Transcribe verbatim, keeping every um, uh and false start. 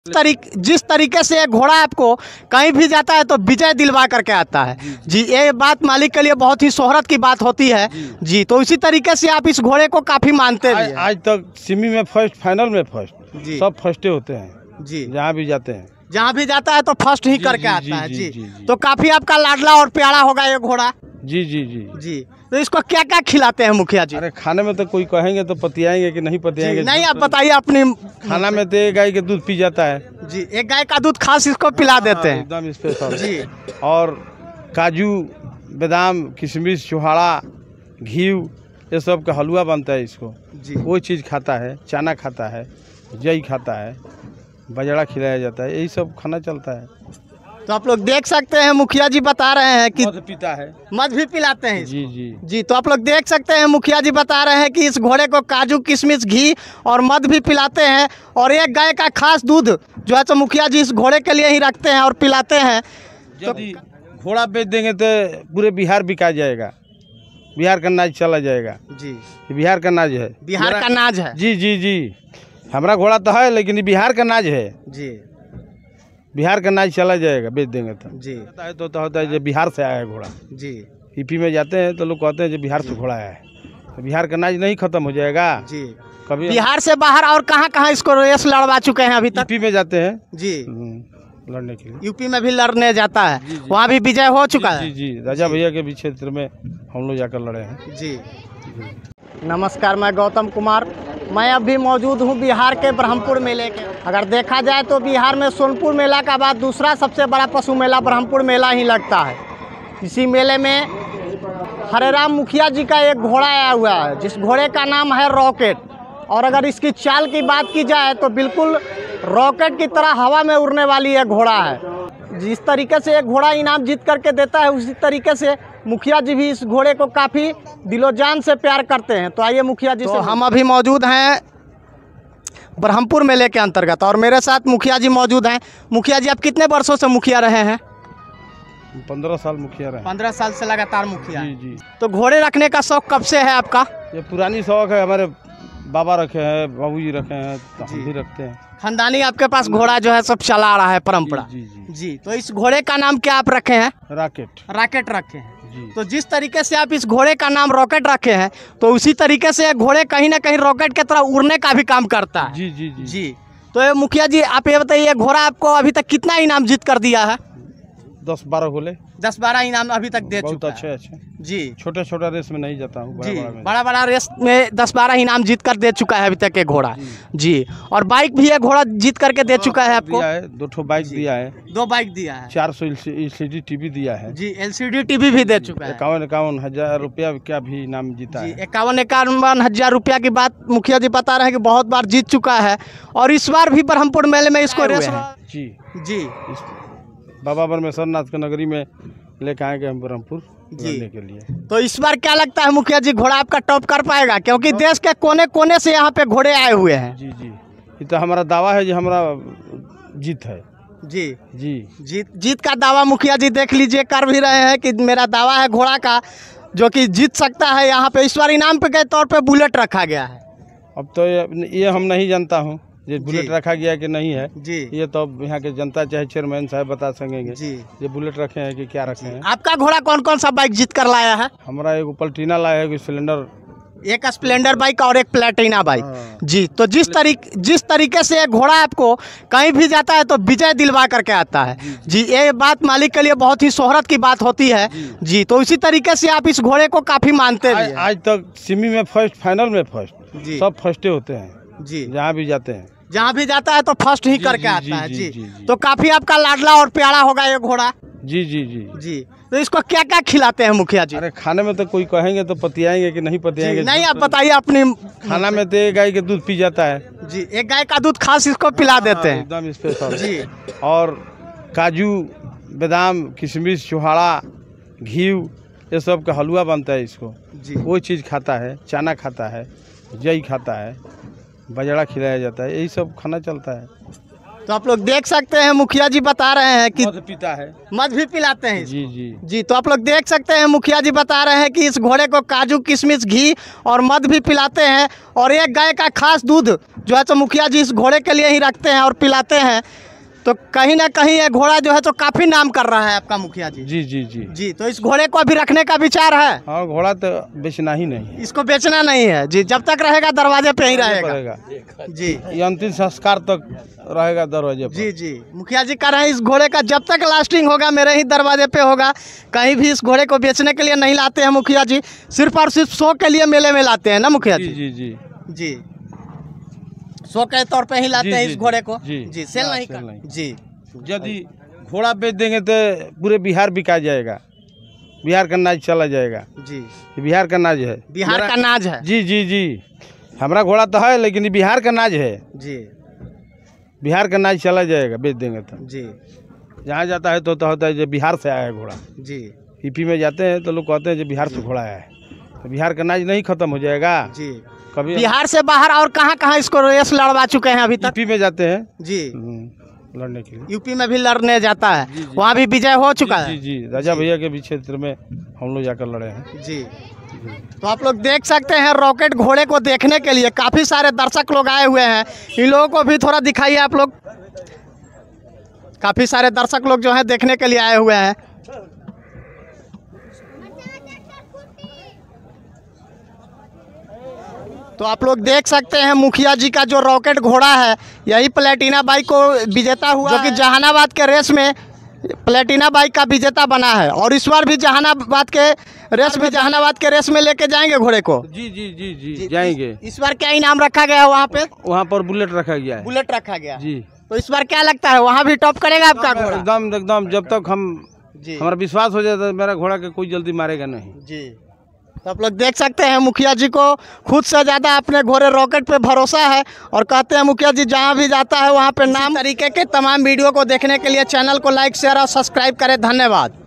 तरीक जिस तरीके से घोड़ा आपको कहीं भी जाता है तो विजय दिलवा करके आता है जी, ये बात मालिक के लिए बहुत ही शोहरत की बात होती है जी, जी तो इसी तरीके से आप इस घोड़े को काफी मानते हैं। आज तक सिमी में फर्स्ट, फाइनल में फर्स्ट, सब फर्स्टे होते हैं जी। जहाँ भी जाते हैं जहाँ भी जाता है तो फर्स्ट ही करके आता है जी। तो काफी आपका लाडला और प्यारा होगा ये घोड़ा जी जी जी जी। तो इसको क्या क्या खिलाते हैं मुखिया जी? अरे खाने में तो कोई कहेंगे तो पतियाएंगे कि नहीं पतियाएंगे, नहीं आप बताइए अपनी। खाना में तो एक गाय के दूध पी जाता है जी, एक गाय का दूध खास इसको पिला देते हैं एकदम स्पेशल जी। और काजू, बादाम, किशमिश, छुहाड़ा, घी, ये सब का हलवा बनता है इसको जी। वो चीज़ खाता है, चना खाता है, जई खाता है, बजड़ा खिलाया जाता है, यही सब खाना चलता है। तो आप लोग देख सकते हैं मुखिया जी बता रहे हैं कि मध पीता है, मध भी पिलाते हैं जी जी जी। तो आप लोग देख सकते हैं मुखिया जी बता रहे हैं कि इस घोड़े को काजू, किशमिश, घी और मध भी पिलाते हैं और एक गाय का खास दूध जो है तो मुखिया जी इस घोड़े के लिए ही रखते हैं और पिलाते हैं। यदि घोड़ा बेच देंगे तो पूरे बिहार बिका जाएगा, बिहार का नाज चला जाएगा जी। बिहार का नाज है, बिहार का नाज है जी जी जी। हमारा घोड़ा तो है लेकिन बिहार का नाज है जी, बिहार का नाज चला जाएगा बेच देंगे तो जी। होता है तो, तो होता है जो बिहार से आया है घोड़ा जी। यूपी में जाते हैं तो लोग कहते हैं जो बिहार से घोड़ा आया है, तो बिहार का नाज नहीं खत्म हो जाएगा जी। कभी बिहार से बाहर और कहाँ कहाँ इसको रेस लड़वा चुके हैं अभी तक? यूपी में जाते हैं जी, लड़ने के लिए। यूपी में भी लड़ने जाता है, वहाँ भी विजय हो चुका है जी जी। राजा भैया के भी क्षेत्र में हम लोग जाकर लड़े हैं जी। नमस्कार, मैं गौतम कुमार। मैं अभी मौजूद हूँ बिहार के ब्रह्मपुर मेले के। अगर देखा जाए तो बिहार में सोनपुर मेला का बाद दूसरा सबसे बड़ा पशु मेला ब्रह्मपुर मेला ही लगता है। इसी मेले में हरेराम मुखिया जी का एक घोड़ा आया हुआ है जिस घोड़े का नाम है रॉकेट। और अगर इसकी चाल की बात की जाए तो बिल्कुल रॉकेट की तरह हवा में उड़ने वाली एक घोड़ा है। जिस तरीके से एक घोड़ा इनाम जीत करके देता है उसी तरीके से मुखिया जी भी इस घोड़े को काफ़ी दिलो जान से प्यार करते हैं। तो आइए मुखिया जी तो से हम अभी मौजूद हैं ब्रह्मपुर मेले के अंतर्गत और मेरे साथ मुखिया जी मौजूद हैं। मुखिया जी, आप कितने वर्षों से मुखिया रहे हैं? पंद्रह साल मुखिया रहे। पंद्रह साल से लगातार मुखिया जी जी। तो घोड़े रखने का शौक कब से है आपका? ये पुरानी शौक है, हमारे बाबा रखे हैं, बाबूजी रखे हैं, तो हम भी रखते हैं। खानदानी आपके पास घोड़ा जो है सब चला रहा है परंपरा जी जी जी। जी। तो इस घोड़े का नाम क्या आप रखे हैं? रॉकेट। रॉकेट रखे हैं जी। तो जिस तरीके से आप इस घोड़े का नाम रॉकेट रखे हैं तो उसी तरीके से घोड़े कहीं ना कहीं रॉकेट की तरह उड़ने का भी काम करता है जी जी जी जी। तो ये मुखिया जी आप ये बताइए, घोड़ा आपको अभी तक कितना इनाम जीत कर दिया है? दस बारह गोले, दस बारह इनाम अभी तक दे बहुत चुका अच्छे है अच्छे जी। छोटे छोटा रेस में नहीं जाता हूँ, जी, बड़ा बड़ा में बड़ा बड़ा रेस में दस बारह इनाम जीत कर दे चुका है अभी तक ये घोड़ा जी। जी। और बाइक भी ये घोड़ा जीत करके दे चुका है आपको? दिया है, दो ठो बाइक दिया है, दो बाइक दिया है, चार सौ एलसीडी टीवी दिया है जी। एलसीडी टीवी भी दे चुका है। इक्यावन इक्यावन हजार रुपया का भी इनाम जीता है। इक्यावन इक्यावन हजार रुपया की बात मुखिया जी बता रहे हैं कि बहुत बार जीत चुका है और इस बार भी ब्रह्मपुर मेले में इसको रेस जी जी। बाबा परमेश्वर नाथ के नगरी में लेके आएंगे हम ब्रह्मपुर लड़ने के लिए। तो इस बार क्या लगता है मुखिया जी, घोड़ा आपका टॉप कर पाएगा? क्योंकि देश के कोने कोने से यहाँ पे घोड़े आए हुए हैं जी जी। ये तो हमारा दावा है जो हमारा जीत है जी जी। जीत जीत का दावा मुखिया जी देख लीजिए कर भी रहे हैं कि मेरा दावा है घोड़ा का जो कि जीत सकता है। यहाँ पे इस बार इनाम पे के तौर पे बुलेट रखा गया है। अब तो ये, ये हम नहीं जानता हूँ ये बुलेट रखा गया कि नहीं है जी। ये तो यहाँ के जनता चाहे चेयरमैन साहब बता सकेंगे जी ये बुलेट रखे हैं कि क्या रखे हैं। आपका घोड़ा कौन कौन सा बाइक जीत कर लाया है? हमारा एक पल्टीना लाया है, एक स्प्लेंडर, एक स्प्लेंडर बाइक और एक प्लेटिना बाइक जी। तो जिस तरीके जिस तरीके से घोड़ा आपको कहीं भी जाता है तो विजय दिलवा करके आता है जी, ये बात मालिक के लिए बहुत ही शोहरत की बात होती है जी। तो इसी तरीके से आप इस घोड़े को काफी मानते हैं। आज तक सिमी में फर्स्ट, फाइनल में फर्स्ट, सब फर्स्टे होते हैं जी। जहाँ भी जाते हैं जहाँ भी जाता है तो फर्स्ट ही करके आता है जी, जी, जी। तो काफी आपका लाडला और प्यारा होगा ये घोड़ा जी जी जी जी। तो इसको क्या क्या खिलाते हैं मुखिया जी? अरे खाने में तो कोई कहेंगे तो पतियाएंगे कि नहीं पतियाएंगे, नहीं आप बताइए अपनी। खाना में तो एक गाय के दूध पी जाता है जी, एक गाय का दूध खास इसको पिला देते हैं एकदम स्पेशल जी। और काजू, बादाम, किशमिश, छुहाड़ा, घी, ये सब का हलवा बनता है इसको जी। वो चीज़ खाता है, चना खाता है, जई खाता है, बजड़ा खिलाया जाता है, यही सब खाना चलता है। तो आप लोग देख सकते हैं मुखिया जी बता रहे हैं कि मध पीता है। मध भी पिलाते हैं इसको। जी जी जी, तो आप लोग देख सकते हैं मुखिया जी बता रहे हैं कि इस घोड़े को काजू किशमिश घी और मध भी पिलाते हैं और एक गाय का खास दूध जो है तो मुखिया जी इस घोड़े के लिए ही रखते हैं और पिलाते हैं। तो कहीं ना कहीं ये घोड़ा जो है तो काफ़ी नाम कर रहा है आपका मुखिया जी। जी जी जी जी, तो इस घोड़े को अभी रखने का विचार है? हाँ, घोड़ा तो बेचना ही नहीं, इसको बेचना नहीं है जी, जब तक रहेगा दरवाजे पे ही रहेगा जी। ये अंतिम संस्कार तक रहेगा दरवाजे पर। जी जी, मुखिया जी कह रहे हैं इस घोड़े का जब तक लास्टिंग होगा मेरे ही दरवाजे पे होगा। कहीं भी इस घोड़े को बेचने के लिए नहीं लाते हैं मुखिया जी, सिर्फ और सिर्फ शो के लिए मेले में लाते हैं ना मुखिया जी? जी जी जी, शो के तौर पे ही लाते जी, हैं जी, इस घोड़े को। जी, जी, सेल हाँ, नहीं सेल कर नहीं। जी यदि घोड़ा बेच देंगे तो पूरे बिहार बिका जाएगा, बिहार का नाज चला जाएगा। जी, ये बिहार का नाज है, बिहार मेरा- का नाज है। जी जी जी, हमारा घोड़ा तो है लेकिन ये बिहार का नाज है, जी बिहार का नाज चला जाएगा बेच देंगे तो। जी जहाँ जाता है तो होता होता है जो बिहार से आया है घोड़ा। जी यूपी में जाते हैं तो लोग कहते हैं जो बिहार से घोड़ा आया है, तो बिहार का नाज नहीं खत्म हो जाएगा जी। कभी। बिहार से बाहर और कहाँ कहाँ इसको रेस लड़वा चुके हैं अभी तक? यूपी में जाते हैं जी, हम्म, लड़ने के लिए। यूपी में भी लड़ने जाता है, जी, जी। वहाँ भी विजय हो चुका जी है। जी जी, राजा भैया के भी क्षेत्र में हम लोग जाकर लड़े हैं। जी, तो आप लोग देख सकते हैं रॉकेट घोड़े को देखने के लिए काफ़ी सारे दर्शक लोग आए हुए हैं। इन लोगों को भी थोड़ा दिखाइए आप लोग। काफ़ी सारे दर्शक लोग जो हैं देखने के लिए आए हुए हैं। तो आप लोग देख सकते हैं मुखिया जी का जो रॉकेट घोड़ा है यही प्लेटिना बाइक को विजेता हुआ जो कि जहानाबाद के रेस में प्लेटिना बाइक का विजेता बना है और इस बार भी जहानाबाद के रेस में जहानाबाद के रेस में लेके जाएंगे घोड़े को। जी जी जी जी जाएंगे। इस बार क्या इनाम रखा गया है वहाँ पे? वहाँ पर बुलेट रखा गया है। बुलेट रखा गया जी, तो इस बार क्या लगता है वहाँ भी टॉप करेगा आपका घोड़ा? एकदम एकदम, जब तक हम जी हमारा विश्वास हो जाता है मेरा घोड़ा के कोई जल्दी मारेगा नहीं। जी, तो आप लोग देख सकते हैं मुखिया जी को खुद से ज़्यादा अपने घोड़े रॉकेट पे भरोसा है और कहते हैं मुखिया जी जहाँ भी जाता है वहाँ पे नाम तरीके के तमाम वीडियो को देखने के लिए चैनल को लाइक शेयर और सब्सक्राइब करें। धन्यवाद।